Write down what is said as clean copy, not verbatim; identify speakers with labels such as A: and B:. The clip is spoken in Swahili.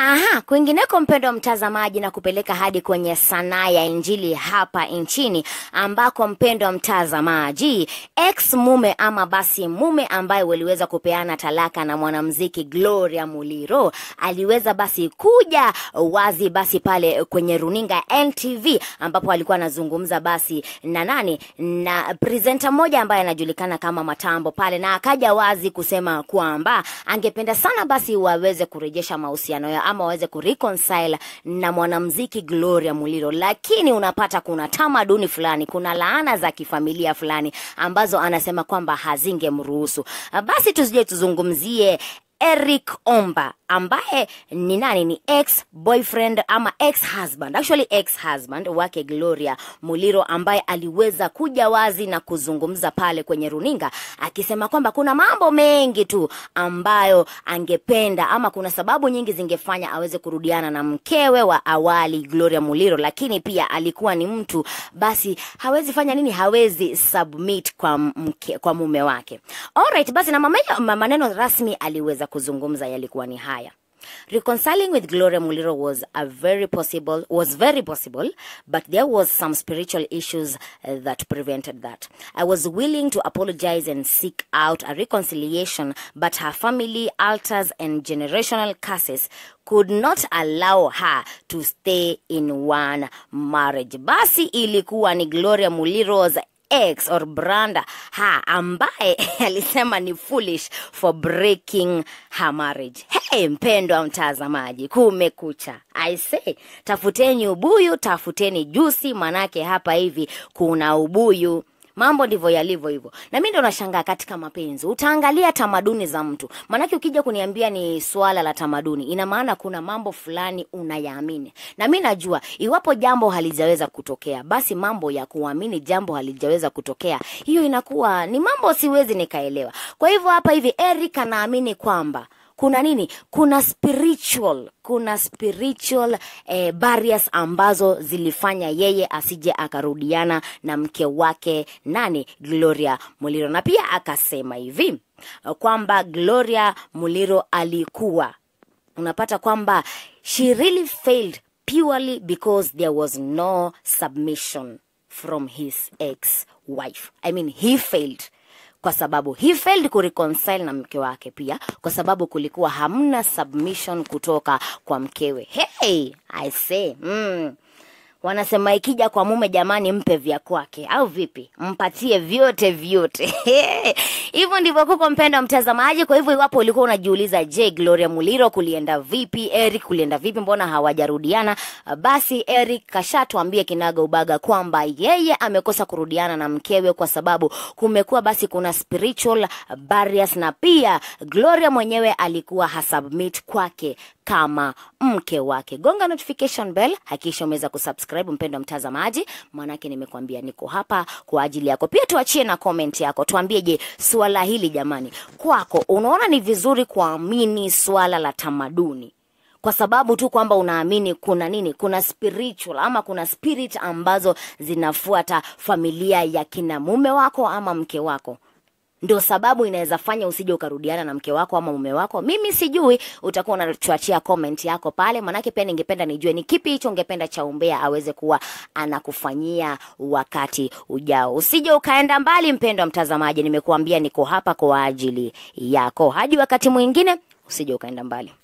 A: Aha, kwingineko mpendwa mtazamaji na kupeleka hadi kwenye sanaa ya injili hapa nchini ambako mpendwa mtazamaji ex mume ama basi mume ambaye waliweza kupeana talaka na mwanamuziki Muliro aliweza basi kuja wazi basi pale kwenye runinga NTV ambapo alikuwa anazungumza basi na presenter mmoja ambaye anajulikana kama Matambo pale, na akaja wazi kusema kwamba angependa sana basi waweze kurejesha mahusiano yao ama waweze kureconcile na mwanamuziki Muliro, lakini unapata kuna tamaduni fulani, kuna laana za kifamilia fulani ambazo anasema kwamba hazingemruhusu. Basi tusije tuzungumzie Eric Omba ambaye ni ex-boyfriend ama ex-husband, actually ex-husband wake Muliro, ambaye aliweza kuja wazi na kuzungumza pale kwenye runinga akisema kwamba kuna mambo mengi tu ambayo angependa ama kuna sababu nyingi zingefanya aweze kurudiana na mkewe wa awali Muliro, lakini pia alikuwa ni mtu basi hawezi fanya nini, hawezi submit kwa mume wake. Alright, basi na maneno rasmi aliweza kuzungumza yalikuwa ni haya: reconciling with Muliro was very possible, but there was some spiritual issues that prevented that. I was willing to apologize and seek out a reconciliation, but her family altars and generational curses could not allow her to stay in one marriage. Basi ilikuwa ni Muliro's ex or branda ambaye alisema ni foolish for breaking her marriage. Hey mpendwa mtazamaji, kumekucha. I say, tafuteni ubuyu, tafuteni jusi, manake hapa hivi kuna ubuyu. Mambo ndivyo yalivyo hivyo. Na mimi ndo nashangaa katika mapenzi, utaangalia tamaduni za mtu. Manake ukija kuniambia ni swala la tamaduni, ina maana kuna mambo fulani unayaamini. Na mimi najua iwapo jambo halijaweza kutokea, basi mambo ya kuamini jambo halijaweza kutokea, hiyo inakuwa ni mambo siwezi nikaelewa. Kwa hivyo hapa hivi Eric anaamini kwamba kuna nini? Kuna spiritual barriers ambazo zilifanya yeye asije akarudiana na mke wake Muliro. Na pia akasema hivi kwamba Muliro alikuwa, unapata kwamba she really failed purely because there was no submission from his ex-wife. I mean, he failed kwa sababu he failed ku reconcile na mke wake, pia kwa sababu kulikuwa hamna submission kutoka kwa mkewe. Hey, I say, wanasema ikija kwa mume jamani mpe vya kwake, au vipi? Mpatie vyote. Hivyo ndivyo kuko mpendwa mtazamaji. Kwa hivyo iwapo ulikuwa unajiuliza je, Muliro kulienda vipi, Eric kulienda vipi, mbona hawajarudiana, basi Eric kashatuambia kinaga ubaga kwamba yeye amekosa kurudiana na mkewe kwa sababu kumekuwa basi kuna spiritual barriers, na pia mwenyewe alikuwa hasubmit kwake kama mke wake. Gonga notification bell, hakikisha umeweza kusubscribe mpendwa mtazamaji, manake nimekuambia niko hapa kwa ajili yako. Pia tuachie na comment yako, tuambie je, swala hili jamani kwako unaona ni vizuri kuamini swala la tamaduni kwa sababu tu kwamba unaamini kuna nini, kuna spiritual ama kuna spirit ambazo zinafuata familia ya kina mume wako ama mke wako, ndio sababu inaweza fanya usije ukarudiana na mke wako ama mume wako? Mimi sijui, utakuwa unatuachia comment yako pale, manake pia ningependa nijue ni kipi hicho ungependa cha umbea aweze kuwa anakufanyia wakati ujao. Usije ukaenda mbali mpendwa mtazamaji, nimekuambia niko hapa kwa ajili yako. Hadi wakati mwingine, usije ukaenda mbali.